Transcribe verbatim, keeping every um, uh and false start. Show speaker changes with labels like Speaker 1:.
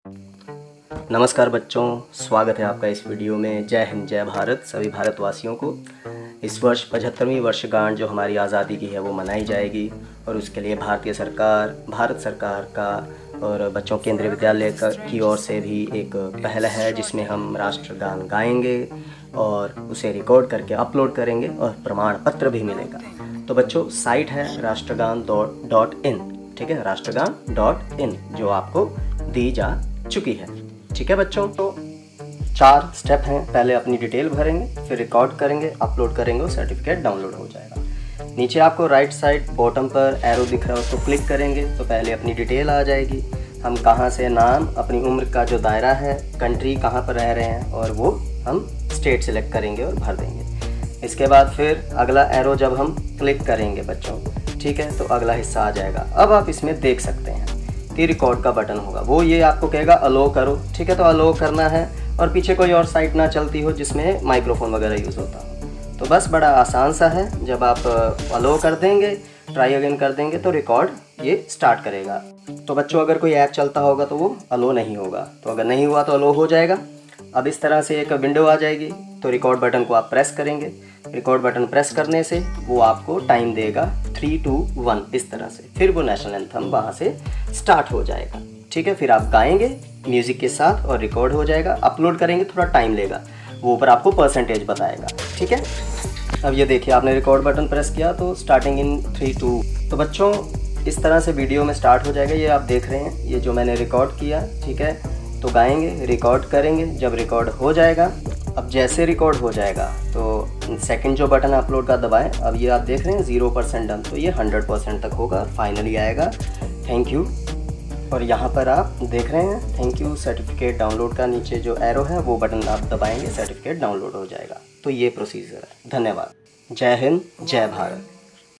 Speaker 1: नमस्कार बच्चों, स्वागत है आपका इस वीडियो में। जय हिंद, जय भारत सभी भारतवासियों को। इस वर्ष पचहत्तरवीं वर्षगांठ जो हमारी आज़ादी की है वो मनाई जाएगी और उसके लिए भारतीय सरकार, भारत सरकार का और बच्चों केंद्रीय विद्यालय की ओर से भी एक पहल है जिसमें हम राष्ट्रगान गाएंगे और उसे रिकॉर्ड करके अपलोड करेंगे और प्रमाण पत्र भी मिलेगा। तो बच्चों, साइट है राष्ट्रगान डॉट इन, ठीक है, राष्ट्रगान डॉट इन जो आपको दी जा चुकी है। ठीक है बच्चों, तो चार स्टेप हैं। पहले अपनी डिटेल भरेंगे, फिर रिकॉर्ड करेंगे, अपलोड करेंगे और सर्टिफिकेट डाउनलोड हो जाएगा। नीचे आपको राइट साइड बॉटम पर एरो दिख रहा है, उसको क्लिक करेंगे तो पहले अपनी डिटेल आ जाएगी। हम कहाँ से, नाम, अपनी उम्र का जो दायरा है, कंट्री कहाँ पर रह रहे हैं और वो हम स्टेट सेलेक्ट करेंगे और भर देंगे। इसके बाद फिर अगला एरो जब हम क्लिक करेंगे बच्चों, ठीक है, तो अगला हिस्सा आ जाएगा। अब आप इसमें देख सकते हैं कि रिकॉर्ड का बटन होगा, वो ये आपको कहेगा अलो करो, ठीक है, तो अलो करना है और पीछे कोई और साइट ना चलती हो जिसमें माइक्रोफोन वगैरह यूज़ होता हो। तो बस बड़ा आसान सा है, जब आप अलो कर देंगे, ट्राई अगेन कर देंगे तो रिकॉर्ड ये स्टार्ट करेगा। तो बच्चों, अगर कोई ऐप चलता होगा तो वो अलो नहीं होगा, तो अगर नहीं हुआ तो अलो हो जाएगा। अब इस तरह से एक विंडो आ जाएगी, तो रिकॉर्ड बटन को आप प्रेस करेंगे। रिकॉर्ड बटन प्रेस करने से वो आपको टाइम देगा थ्री टू वन इस तरह से, फिर वो नेशनल एंथम वहाँ से स्टार्ट हो जाएगा। ठीक है, फिर आप गाएंगे म्यूज़िक के साथ और रिकॉर्ड हो जाएगा। अपलोड करेंगे, थोड़ा टाइम लेगा, वो ऊपर आपको परसेंटेज बताएगा। ठीक है, अब ये देखिए आपने रिकॉर्ड बटन प्रेस किया तो स्टार्टिंग इन थ्री टू। तो बच्चों, इस तरह से वीडियो में स्टार्ट हो जाएगा। ये आप देख रहे हैं, ये जो मैंने रिकॉर्ड किया, ठीक है, तो गाएंगे, रिकॉर्ड करेंगे। जब रिकॉर्ड हो जाएगा, अब जैसे रिकॉर्ड हो जाएगा तो सेकंड जो बटन अपलोड का दबाएं। अब ये आप देख रहे हैं ज़ीरो परसेंट डन, तो ये हंड्रेड परसेंट तक होगा, फाइनली आएगा थैंक यू। और यहाँ पर आप देख रहे हैं थैंक यू सर्टिफिकेट डाउनलोड का नीचे जो एरो है वो बटन आप दबाएंगे, सर्टिफिकेट डाउनलोड हो जाएगा। तो ये प्रोसीजर है। धन्यवाद। जय हिंद, जय भारत।